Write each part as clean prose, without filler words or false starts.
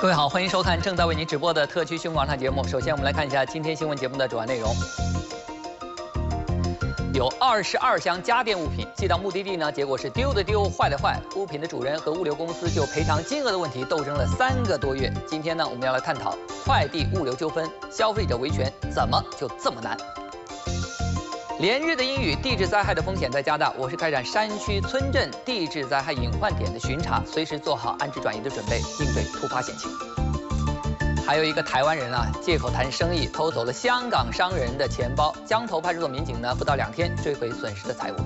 各位好，欢迎收看正在为您直播的特区新闻广场节目。首先，我们来看一下今天新闻节目的主要内容。有22箱家电物品寄到目的地呢，结果是丢的丢，坏的坏。物品的主人和物流公司就赔偿金额的问题斗争了3个多月。今天呢，我们要来探讨快递物流纠纷，消费者维权怎么就这么难？连日的阴雨，地质灾害的风险在加大。我市开展山区村镇地质灾害隐患点的巡查，随时做好安置转移的准备，应对突发险情。还有一个台湾人啊，借口谈生意偷走了香港商人的钱包，江头派出所民警呢不到2天追回损失的财物。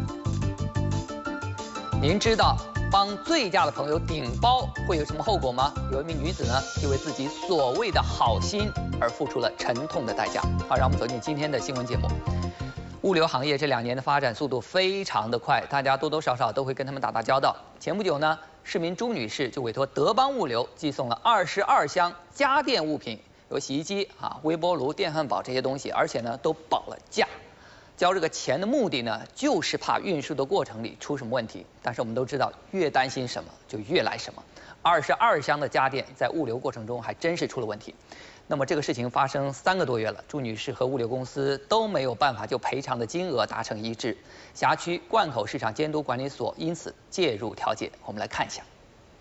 您知道帮醉驾的朋友顶包会有什么后果吗？有一名女子呢，因为自己所谓的好心而付出了沉痛的代价。好，让我们走进今天的新闻节目。物流行业这2年的发展速度非常的快，大家多多少少都会跟他们打交道。前不久呢，市民朱女士就委托德邦物流寄送了22箱家电物品，有洗衣机微波炉、电饭煲这些东西，而且呢都保了价。交这个钱的目的呢，就是怕运输的过程里出什么问题。但是我们都知道，越担心什么就越来什么。22箱的家电在物流过程中还真是出了问题。那么这个事情发生3个多月了，朱女士和物流公司都没有办法就赔偿的金额达成一致，辖区灌口市场监督管理所因此介入调解。我们来看一下。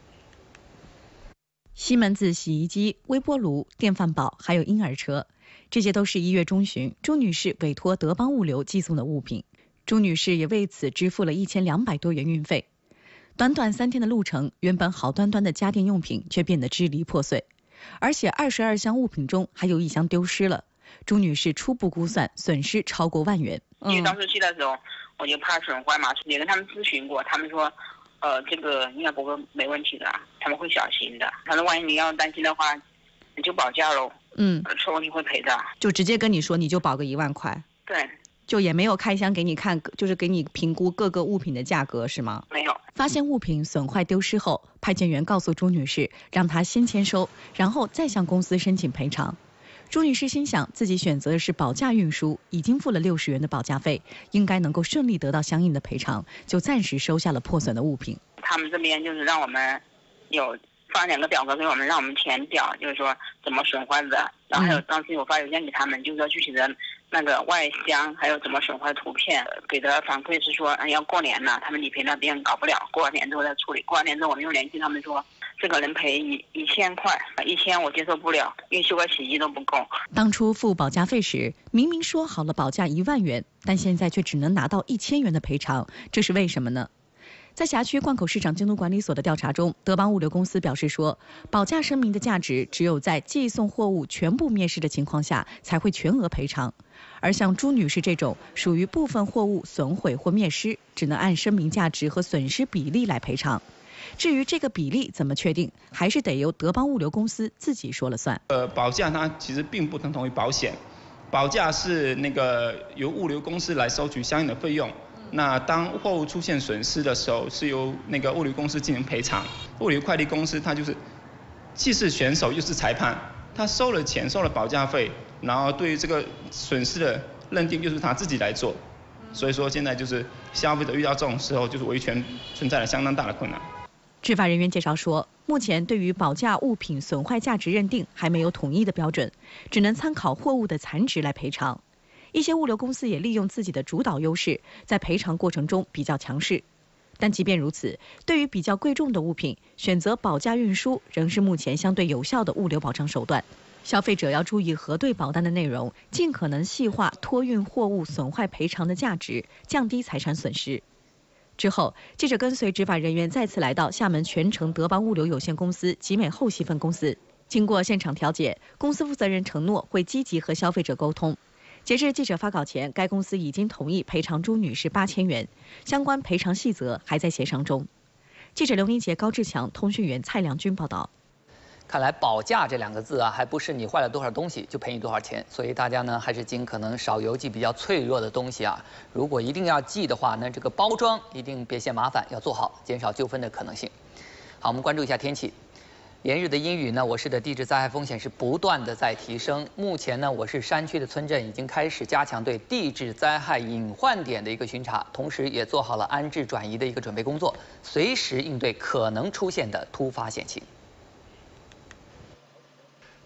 西门子洗衣机、微波炉、电饭煲还有婴儿车，这些都是1月中旬朱女士委托德邦物流寄送的物品。朱女士也为此支付了1200多元运费。短短3天的路程，原本好端端的家电用品却变得支离破碎。而且22箱物品中还有1箱丢失了，朱女士初步估算损失超过万元。 因为当时去的时候，我就怕损坏嘛，也跟他们咨询过，他们说，这个应该不会没问题的，他们会小心的。他说万一你要担心的话，你就保价喽。出问题会赔的。 就直接跟你说，你就保个1万块。 对。 就也没有开箱给你看，就是给你评估各个物品的价格是吗？ 没有。 发现物品损坏丢失后，派件员告诉朱女士，让她先签收，然后再向公司申请赔偿。朱女士心想，自己选择的是保价运输，已经付了60元的保价费，应该能够顺利得到相应的赔偿，就暂时收下了破损的物品。 他们这边就是让我们有发2个表格给我们，让我们填表，就是说怎么损坏的，然后还有当时我发邮件给他们，就是说具体的那个外箱还有怎么损坏图片，给的反馈是说，要过年了，他们理赔那边搞不了，过完年之后再处理。过完年之后我们又联系他们说，这个能赔1000块，1000我接受不了，因为修个洗衣机都不够。 当初付保价费时，明明说好了保价1万元，但现在却只能拿到1000元的赔偿，这是为什么呢？在辖区灌口市场监督管理所的调查中，德邦物流公司表示说，保价声明的价值只有在寄送货物全部灭失的情况下才会全额赔偿，而像朱女士这种属于部分货物损毁或灭失，只能按声明价值和损失比例来赔偿。至于这个比例怎么确定，还是得由德邦物流公司自己说了算。 保价它其实并不等同于保险，保价是由物流公司来收取相应的费用。那当货物出现损失的时候，是由物流公司进行赔偿。物流快递公司它就是既是选手又是裁判，他收了钱，收了保价费，然后对于这个损失的认定又是他自己来做。所以说现在就是消费者遇到这种时候，就是维权存在了相当大的困难。 执法人员介绍说，目前对于保价物品损坏价值认定还没有统一的标准，只能参考货物的残值来赔偿。一些物流公司也利用自己的主导优势，在赔偿过程中比较强势。但即便如此，对于比较贵重的物品，选择保价运输仍是目前相对有效的物流保障手段。消费者要注意核对保单的内容，尽可能细化托运货物损坏赔偿的价值，降低财产损失。之后，记者跟随执法人员再次来到厦门全程德邦物流有限公司集美后溪分公司。经过现场调解，公司负责人承诺会积极和消费者沟通。截至记者发稿前，该公司已经同意赔偿朱女士8000元，相关赔偿细则还在协商中。记者刘明杰、高志强，通讯员蔡良军报道。 看来保价这2个字还不是你坏了多少东西就赔你多少钱，所以大家呢还是尽可能少邮寄比较脆弱的东西如果一定要寄的话呢，这个包装一定别嫌麻烦，要做好，减少纠纷的可能性。好，我们关注一下天气。连日的阴雨呢，我市的地质灾害风险是不断的在提升。目前呢，我市山区的村镇已经开始加强对地质灾害隐患点的一个巡查，同时也做好了安置转移的一个准备工作，随时应对可能出现的突发险情。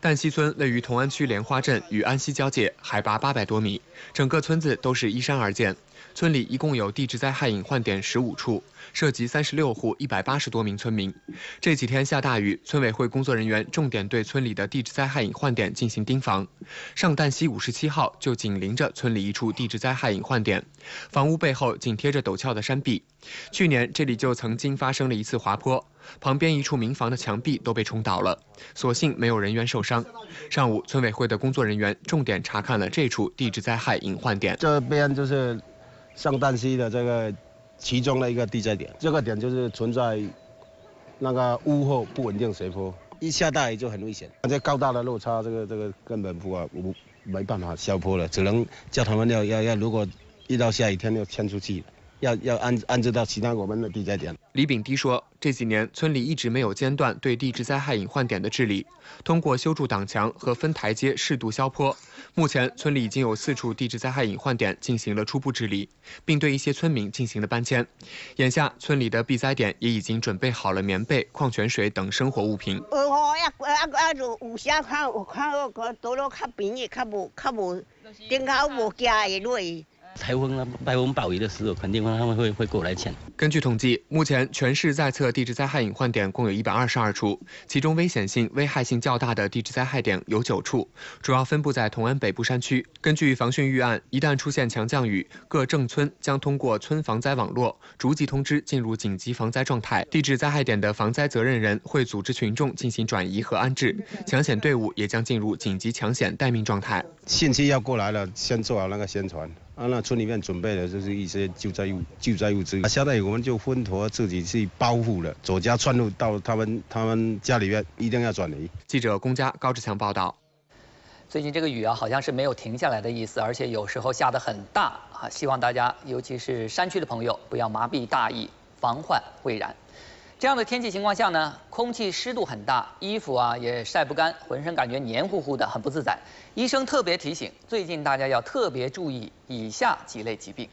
旦溪村位于同安区莲花镇与安溪交界，海拔800多米，整个村子都是依山而建。村里一共有地质灾害隐患点15处，涉及36户180多名村民。这几天下大雨，村委会工作人员重点对村里的地质灾害隐患点进行盯防。上旦溪57号就紧邻着村里一处地质灾害隐患点，房屋背后紧贴着陡峭的山壁。去年这里就曾经发生了一次滑坡，旁边一处民房的墙壁都被冲倒了，所幸没有人员受伤。上午，村委会的工作人员重点查看了这处地质灾害隐患点。 这边就是上旦溪的这个其中的一个地灾点，这个点就是存在那个屋后不稳定斜坡，一下大雨就很危险。这高大的落差，这个根本没办法消坡了，只能叫他们要如果遇到下雨天要迁出去。要安置到其他我们的地灾点。 李炳迪说，这几年村里一直没有间断对地质灾害隐患点的治理，通过修筑挡墙和分台阶适度消坡。目前村里已经有4处地质灾害隐患点进行了初步治理，并对一些村民进行了搬迁。眼下村里的避灾点也已经准备好了棉被、矿泉水等生活物品。 有时看到道路较便宜，较无顶口无家的落。 台风暴雨的时候，肯定他们会过来抢。 根据统计，目前全市在测地质灾害隐患点共有122处，其中危险性、危害性较大的地质灾害点有9处，主要分布在同安北部山区。根据防汛预案，一旦出现强降雨，各镇村将通过村防灾网络逐级通知进入紧急防灾状态。地质灾害点的防灾责任人会组织群众进行转移和安置，抢险队伍也将进入紧急抢险待命状态。 信息要过来了，先做好那个宣传。那村里面准备的就是一些救灾物资。下大雨我们就分头自己去包护了，走家串路到他们家里面一定要转移。 记者龚佳、高志强报道。 最近这个雨啊，好像是没有停下来的意思，而且有时候下得很大啊！希望大家，尤其是山区的朋友，不要麻痹大意，防患未然。这样的天气情况下呢，空气湿度很大，衣服啊也晒不干，浑身感觉黏糊糊的，很不自在。医生特别提醒，最近大家要特别注意以下几类疾病。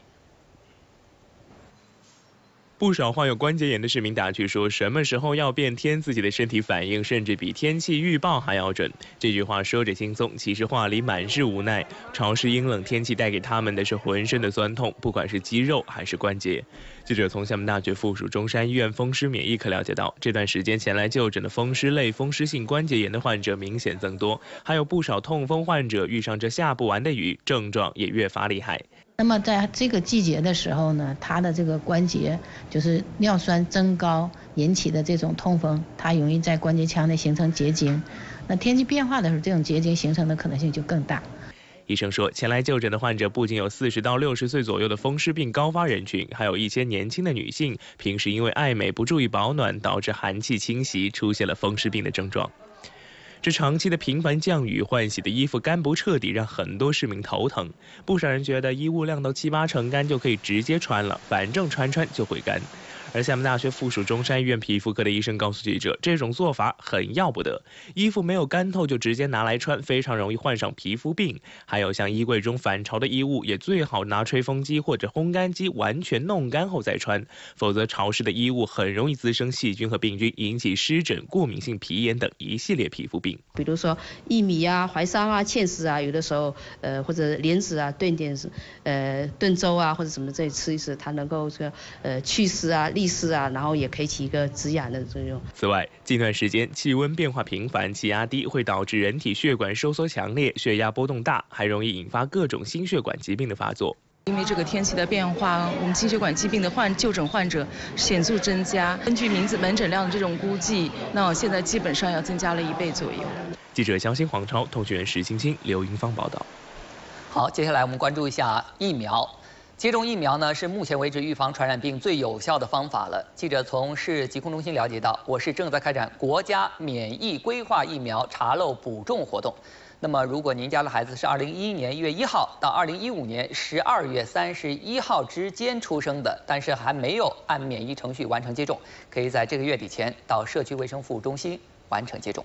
不少患有关节炎的市民打趣说，什么时候要变天，自己的身体反应甚至比天气预报还要准。这句话说着轻松，其实话里满是无奈。潮湿阴冷天气带给他们的是浑身的酸痛，不管是肌肉还是关节。记者从厦门大学附属中山医院风湿免疫科了解到，这段时间前来就诊的风湿类风湿性关节炎的患者明显增多，还有不少痛风患者遇上这下不完的雨，症状也越发厉害。 那么在这个季节的时候呢，它的这个关节就是尿酸增高引起的这种痛风，它容易在关节腔内形成结晶。那天气变化的时候，这种结晶形成的可能性就更大。 医生说，前来就诊的患者不仅有40到60岁左右的风湿病高发人群，还有一些年轻的女性，平时因为爱美不注意保暖，导致寒气侵袭，出现了风湿病的症状。这长期的频繁降雨，换洗的衣服干不彻底，让很多市民头疼。不少人觉得衣物晾到7、8成干就可以直接穿了，反正穿就会干。而厦门大学附属中山医院皮肤科的医生告诉记者，这种做法很要不得，衣服没有干透就直接拿来穿，非常容易患上皮肤病。还有像衣柜中反潮的衣物，也最好拿吹风机或者烘干机完全弄干后再穿，否则潮湿的衣物很容易滋生细菌和病菌，引起湿疹、过敏性皮炎等一系列皮肤病。 比如说薏米啊、淮山啊、芡实啊，有的时候或者莲子啊炖点炖粥啊或者什么这里吃一吃，它能够祛湿啊、利湿啊，然后也可以起一个止痒的作用。 此外，近段时间气温变化频繁，气压低会导致人体血管收缩强烈，血压波动大，还容易引发各种心血管疾病的发作。 因为这个天气的变化，我们心血管疾病的就诊患者显著增加。根据门诊量的这种估计，那现在基本上要增加了1倍左右。 记者肖新、黄超，通讯员石青青、刘云芳报道。 好，接下来我们关注一下疫苗。接种疫苗呢，是目前为止预防传染病最有效的方法了。记者从市疾控中心了解到，我市正在开展国家免疫规划疫苗查漏补种活动。那么，如果您家的孩子是2011年1月1号到2015年12月31号之间出生的，但是还没有按免疫程序完成接种，可以在这个月底前到社区卫生服务中心完成接种。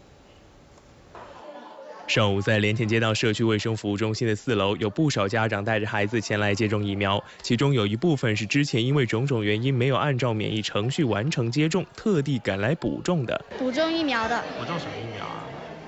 上午在连田街道社区卫生服务中心的4楼，有不少家长带着孩子前来接种疫苗，其中有一部分是之前因为种种原因没有按照免疫程序完成接种，特地赶来补种的。 补种疫苗的。 补种什么疫苗啊？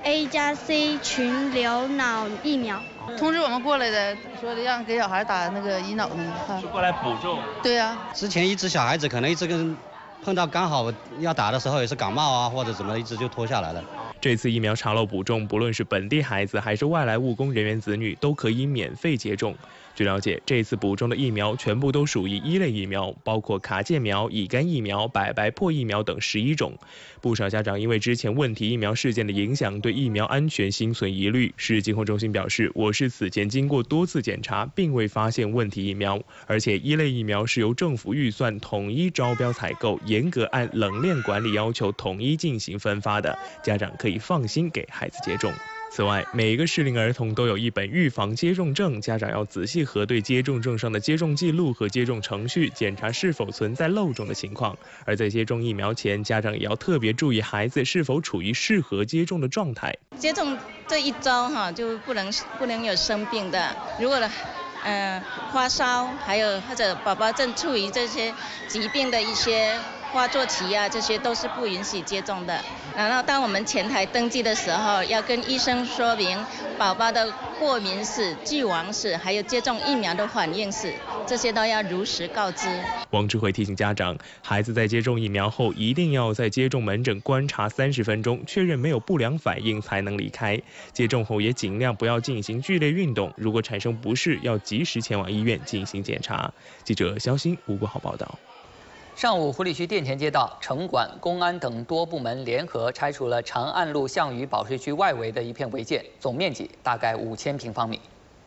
A+C 群流脑疫苗。 通知我们过来的，说的让给小孩打那个乙脑的。 是过来补种。 对啊， 之前一只小孩子可能一直跟碰到刚好要打的时候也是感冒啊或者怎么一直就拖下来了。 这次疫苗查漏补种，不论是本地孩子还是外来务工人员子女，都可以免费接种。据了解，这次补种的疫苗全部都属于1类疫苗，包括卡介苗、乙肝疫苗、百白破疫苗等11种。不少家长因为之前问题疫苗事件的影响，对疫苗安全心存疑虑。市疾控中心表示，我市此前经过多次检查，并未发现问题疫苗，而且1类疫苗是由政府预算统一招标采购，严格按冷链管理要求统一进行分发的，家长可以放心给孩子接种。此外，每个适龄儿童都有一本预防接种证，家长要仔细核对接种证上的接种记录和接种程序，检查是否存在漏种的情况。而在接种疫苗前，家长也要特别注意孩子是否处于适合接种的状态。 接种这1周就不能有生病的，如果发烧，还有或者宝宝正处于这些疾病的一些发作期啊，这些都是不允许接种的。然后当我们前台登记的时候，要跟医生说明宝宝的过敏史、拒亡史，还有接种疫苗的反应史，这些都要如实告知。 王智慧提醒家长，孩子在接种疫苗后，一定要在接种门诊观察30分钟，确认没有不良反应才能离开。接种后也尽量不要进行剧烈运动，如果产生不适，要及时前往医院进行检查。记者肖鑫、吴国豪报道。 上午，湖里区店前街道、城管、公安等多部门联合拆除了长安路项羽保税区外围的一片违建，总面积大概5000平方米。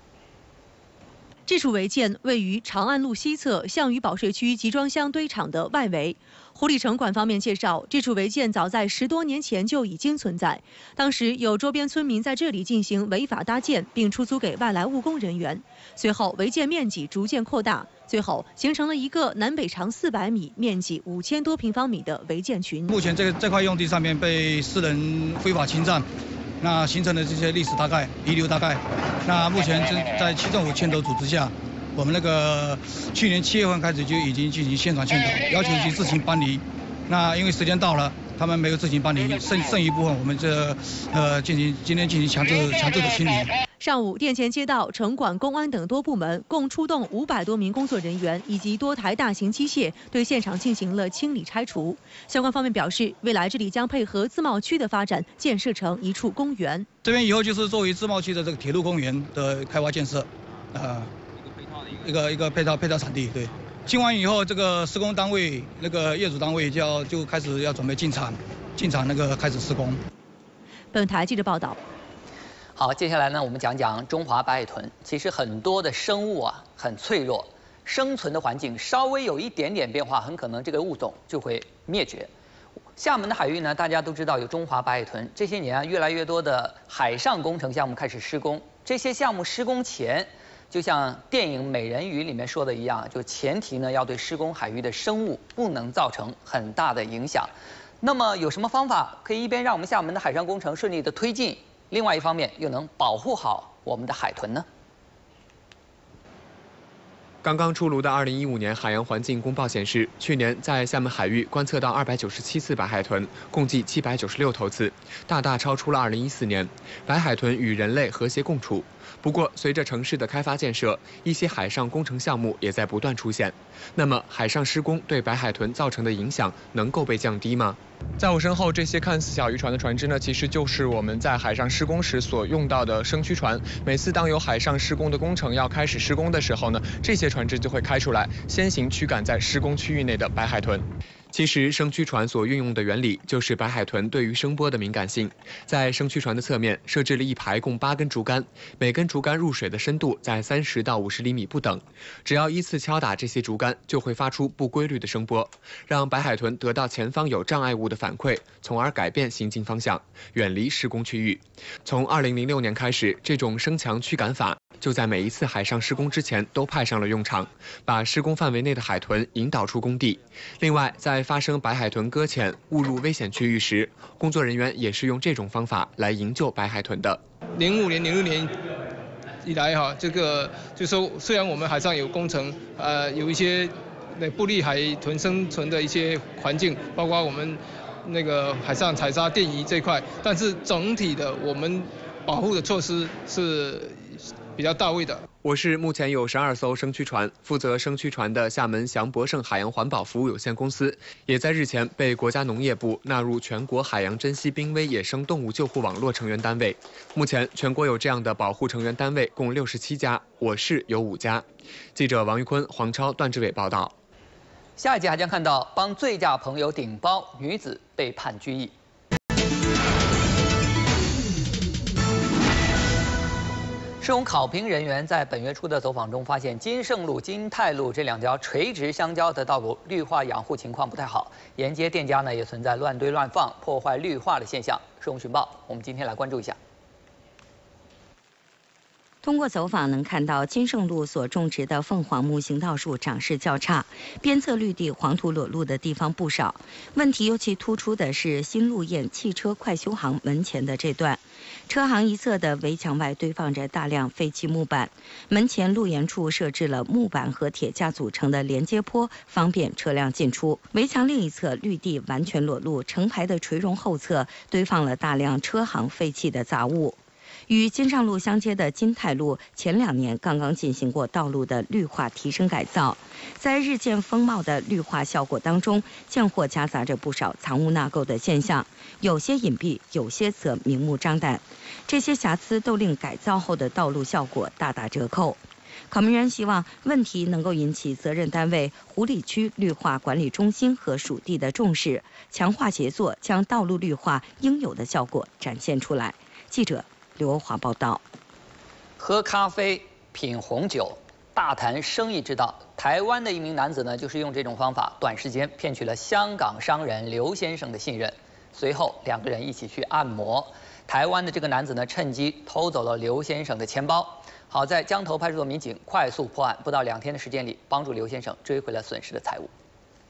这处违建位于长安路西侧项羽保税区集装箱堆场的外围。湖里城管方面介绍，这处违建早在10多年前就已经存在，当时有周边村民在这里进行违法搭建，并出租给外来务工人员。随后，违建面积逐渐扩大，最后形成了一个南北长400米、面积5000多平方米的违建群。 目前这块用地上面被私人非法侵占。那形成的这些历史遗留大概，那目前在区政府牵头组织下，我们去年7月份开始就已经进行宣传牵头，要求去自行搬离。那因为时间到了，他们没有自行搬离，剩余部分我们今天进行强制的清理。 上午，店前街道、城管、公安等多部门共出动500多名工作人员以及多台大型机械，对现场进行了清理拆除。相关方面表示，未来这里将配合自贸区的发展，建设成一处公园。 这边以后就是作为自贸区的这个铁路公园的开发建设，一个配套场地。对，清完以后，这个施工单位业主单位就开始要准备进场开始施工。 本台记者报道。 好，接下来呢，我们讲讲中华白海豚。其实很多的生物啊很脆弱，生存的环境稍微有一点点变化，很可能这个物种就会灭绝。厦门的海域呢，大家都知道有中华白海豚。这些年啊，越来越多的海上工程项目开始施工。这些项目施工前，就像电影《美人鱼》里面说的一样，就前提呢要对施工海域的生物不能造成很大的影响。那么有什么方法可以一边让我们厦门的海上工程顺利的推进？另外一方面，又能保护好我们的海豚呢？ 刚刚出炉的2015年海洋环境公报显示，去年在厦门海域观测到297次白海豚，共计796头次，大大超出了2014年。白海豚与人类和谐共处。不过，随着城市的开发建设，一些海上工程项目也在不断出现。那么，海上施工对白海豚造成的影响能够被降低吗？在我身后，这些看似小渔船的船只呢，其实就是我们在海上施工时所用到的升驱船。每次当有海上施工的工程要开始施工的时候呢，这些船只就会开出来，先行驱赶在施工区域内的白海豚。其实，升驱船所运用的原理就是白海豚对于声波的敏感性。在升驱船的侧面设置了一排共8根竹竿，每根竹竿入水的深度在30到50厘米不等。只要依次敲打这些竹竿，就会发出不规律的声波，让白海豚得到前方有障碍物的反馈，从而改变行进方向，远离施工区域。从2006年开始，这种声强驱赶法就在每一次海上施工之前都派上了用场，把施工范围内的海豚引导出工地。另外，在发生白海豚搁浅误入危险区域时，工作人员也是用这种方法来营救白海豚的。 05年、06年以来这个就是说，虽然我们海上有工程，有一些不利海豚生存的一些环境，包括我们那个海上采砂电移这块，但是整体的我们保护的措施是比较到位的。 我市目前有12艘升驱船，负责升驱船的厦门祥博盛海洋环保服务有限公司，也在日前被国家农业部纳入全国海洋珍稀濒危野生动物救护网络成员单位。目前全国有这样的保护成员单位共67家，我市有5家。记者王玉坤、黄超、段志伟报道。 下一集还将看到帮醉驾朋友顶包，女子被判拘役。市容考评人员在本月初的走访中发现，金盛路、金泰路这2条垂直相交的道路绿化养护情况不太好，沿街店家呢也存在乱堆乱放、破坏绿化的现象。市容寻报，我们今天来关注一下。 通过走访能看到金盛路所种植的凤凰木行道树长势较差，边侧绿地黄土裸露的地方不少。问题尤其突出的是新路堰汽车快修行门前的这段，车行一侧的围墙外堆放着大量废弃木板，门前路沿处设置了木板和铁架组成的连接坡，方便车辆进出。围墙另一侧绿地完全裸露，成排的垂绒后侧堆放了大量车行废弃的杂物。与金上路相接的金泰路前2年刚刚进行过道路的绿化提升改造，在日渐丰茂的绿化效果当中，见或夹杂着不少藏污纳垢的现象，有些隐蔽，有些则明目张胆。这些瑕疵都令改造后的道路效果大打折扣。考评人希望问题能够引起责任单位湖里区绿化管理中心和属地的重视，强化协作，将道路绿化应有的效果展现出来。记者刘欧华报道。 喝咖啡、品红酒、大谈生意之道，台湾的一名男子呢，就是用这种方法，短时间骗取了香港商人刘先生的信任。随后2个人一起去按摩，台湾的这个男子呢，趁机偷走了刘先生的钱包。好在江头派出所民警快速破案，不到2天的时间里，帮助刘先生追回了损失的财物。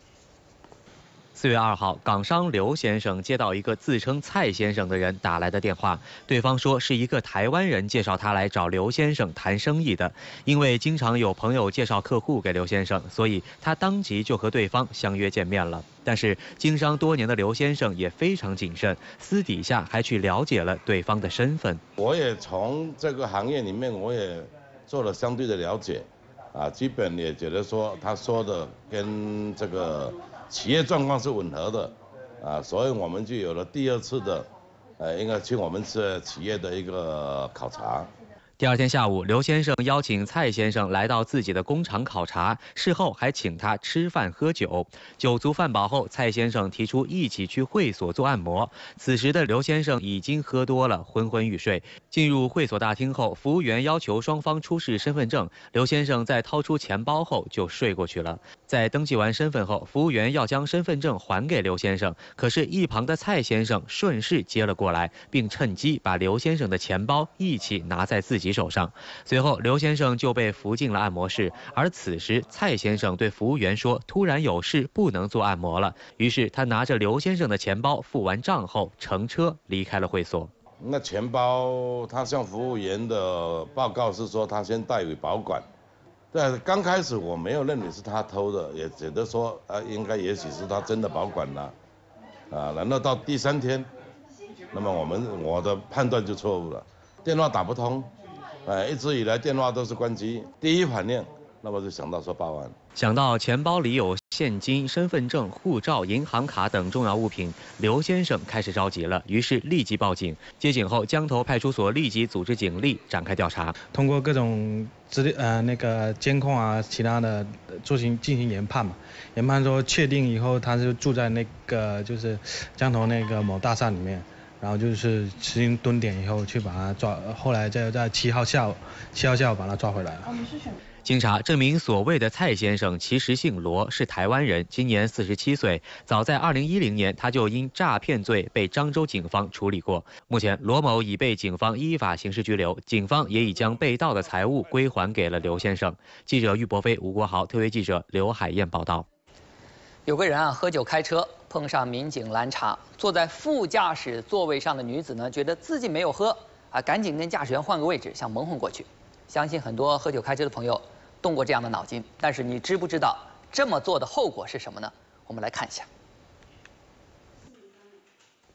4月2号，港商刘先生接到一个自称蔡先生的人打来的电话，对方说是一个台湾人介绍他来找刘先生谈生意的。因为经常有朋友介绍客户给刘先生，所以他当即就和对方相约见面了。但是经商多年的刘先生也非常谨慎，私底下还去了解了对方的身份。 我也从这个行业里面，我也做了相对的了解，基本也觉得说他说的跟这个企业状况是吻合的，所以我们就有了第2次的，应该去我们这企业的一个考察。 第2天下午，刘先生邀请蔡先生来到自己的工厂考察，事后还请他吃饭喝酒。酒足饭饱后，蔡先生提出一起去会所做按摩。此时的刘先生已经喝多了，昏昏欲睡。进入会所大厅后，服务员要求双方出示身份证，刘先生在掏出钱包后就睡过去了。在登记完身份后，服务员要将身份证还给刘先生，可是一旁的蔡先生顺势接了过来，并趁机把刘先生的钱包一起拿在自己手上。随后刘先生就被扶进了按摩室，而此时蔡先生对服务员说突然有事不能做按摩了，于是他拿着刘先生的钱包付完账后乘车离开了会所。 那钱包他向服务员的报告是说他先代为保管，对，刚开始我没有认为是他偷的，也觉得说应该也许是他真的保管了，然后到第3天，那么我的判断就错误了，电话打不通。一直以来电话都是关机，第一反应，那么就想到说报案。 想到钱包里有现金、身份证、护照、银行卡等重要物品，刘先生开始着急了，于是立即报警。接警后，江头派出所立即组织警力展开调查， 通过各种那个监控啊，其他的进行研判嘛。研判说确定以后，他是住在那个就是江头那个某大厦里面。然后就是实行蹲点以后去把他抓，后来在7号下午把他抓回来了。 经查，这名所谓的蔡先生其实姓罗，是台湾人，今年47岁。早在2010年，他就因诈骗罪被漳州警方处理过。目前，罗某已被警方依法刑事拘留，警方也已将被盗的财物归还给了刘先生。记者喻博飞、吴国豪，特约记者刘海燕报道。 有个人喝酒开车，碰上民警拦查，坐在副驾驶座位上的女子呢，觉得自己没有喝，赶紧跟驾驶员换个位置，想蒙混过去。相信很多喝酒开车的朋友动过这样的脑筋，但是你知不知道这么做的后果是什么呢？我们来看一下。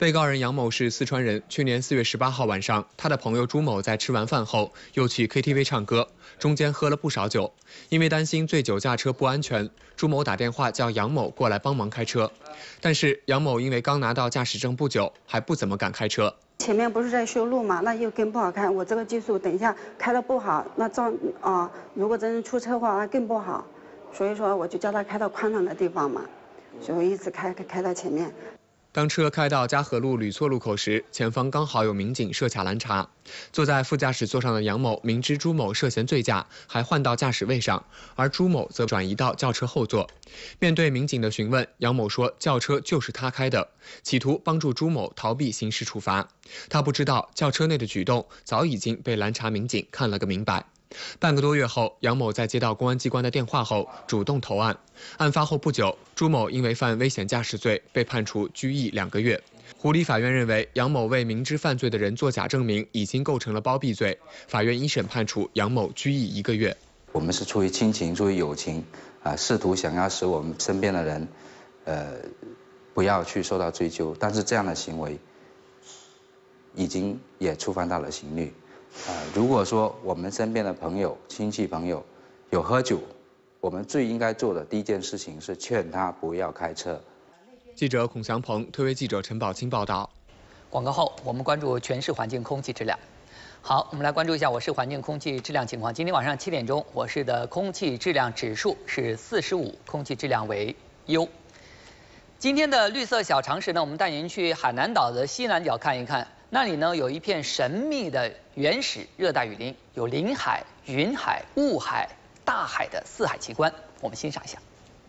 被告人杨某是四川人，去年4月18号晚上，他的朋友朱某在吃完饭后又去 KTV 唱歌，中间喝了不少酒。因为担心醉酒驾车不安全，朱某打电话叫杨某过来帮忙开车。但是杨某因为刚拿到驾驶证不久，还不怎么敢开车。 前面不是在修路嘛，那又更不好开。我这个技术等一下开得不好，那如果真出车祸那更不好。所以说我就叫他开到宽敞的地方嘛，所以我一直开到前面。 当车开到嘉禾路吕错路口时，前方刚好有民警设卡拦查。坐在副驾驶座上的杨某明知朱某涉嫌醉驾，还换到驾驶位上，而朱某则转移到轿车后座。面对民警的询问，杨某说轿车就是他开的，企图帮助朱某逃避刑事处罚。他不知道轿车内的举动早已经被拦查民警看了个明白。半个多月后，杨某在接到公安机关的电话后主动投案。案发后不久，朱某因为犯危险驾驶罪被判处拘役2个月。湖理法院认为，杨某为明知犯罪的人作假证明已经构成了包庇罪，法院一审判处杨某拘役1个月。 我们是出于亲情，出于友情，试图想要使我们身边的人，不要去受到追究，但是这样的行为，已经也触犯到了刑律。如果说我们身边的朋友、亲戚朋友有喝酒，我们最应该做的第一件事情是劝他不要开车。 记者孔祥鹏，特约记者陈宝清报道。 广告后，我们关注全市环境空气质量。好，我们来关注一下我市环境空气质量情况。今天晚上7点钟，我市的空气质量指数是45，空气质量为优。今天的绿色小常识呢，我们带您去海南岛的西南角看一看。那里呢有一片神秘的原始热带雨林，有林海、云海、雾海、大海的4海奇观，我们欣赏一下。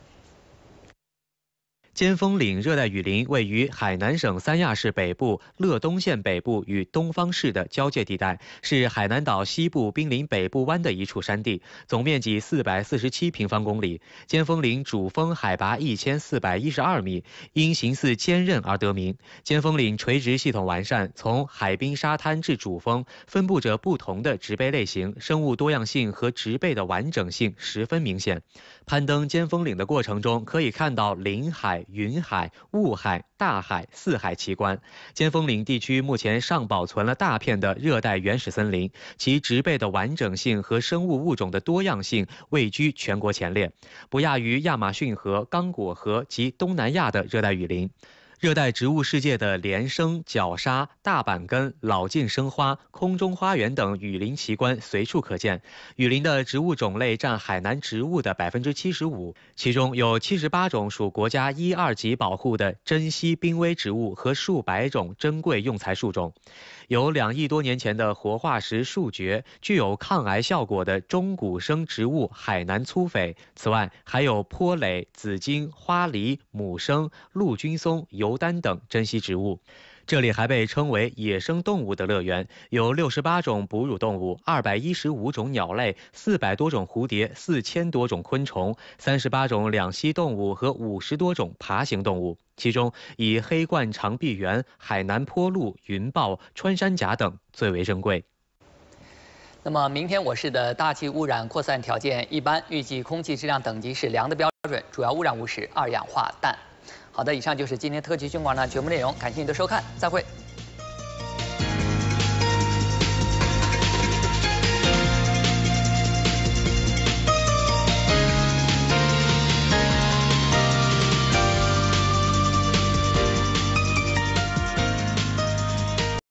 尖峰岭热带雨林位于海南省三亚市北部、乐东县北部与东方市的交界地带，是海南岛西部濒临北部湾的一处山地，总面积447平方公里。尖峰岭主峰海拔1412米，因形似坚韧而得名。尖峰岭垂直系统完善，从海滨沙滩至主峰，分布着不同的植被类型，生物多样性和植被的完整性十分明显。攀登尖峰岭的过程中，可以看到林海、云海、雾海、大海4海奇观。尖峰岭地区目前尚保存了大片的热带原始森林，其植被的完整性和生物物种的多样性位居全国前列，不亚于亚马逊河、刚果河及东南亚的热带雨林。热带植物世界的连生、角鲨、大板根、老茎生花、空中花园等雨林奇观随处可见。雨林的植物种类占海南植物的75%，其中有78种属国家1、2级保护的珍稀濒危植物和数百种珍贵用材树种。有2亿多年前的活化石树蕨，具有抗癌效果的中古生植物海南粗榧。此外，还有坡蕾、紫荆、花梨、母生、陆军松、油丹等珍稀植物。这里还被称为野生动物的乐园，有68种哺乳动物、215种鸟类、400多种蝴蝶、4000多种昆虫、38种两栖动物和50多种爬行动物。其中以黑冠长臂猿、海南坡鹿、云豹、穿山甲等最为珍贵。 那么明天我市的大气污染扩散条件一般，预计空气质量等级是良的标准，主要污染物是2氧化氮。好的，以上就是今天特区宣广的全部内容，感谢您的收看，再会。